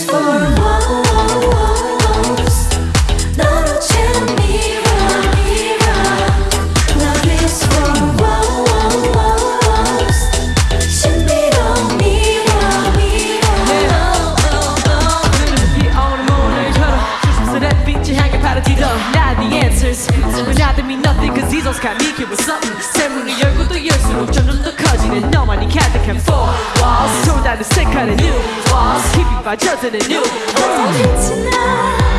for walls. 너로 채운 mirror, mirror. Love is for walls. 신비로운 mirror, mirror. 눈을 피어오는 모래처럼 조심스레 빛이 향해 파라지던 Not the answers But not to me nothing Cause these old got me kid with something 새 문을 열고 또 열수록 점점 더 커지는 너만이 가득한 four walls 소리나는 색깔의 new walls 깊이 빠져드는 new world Tonight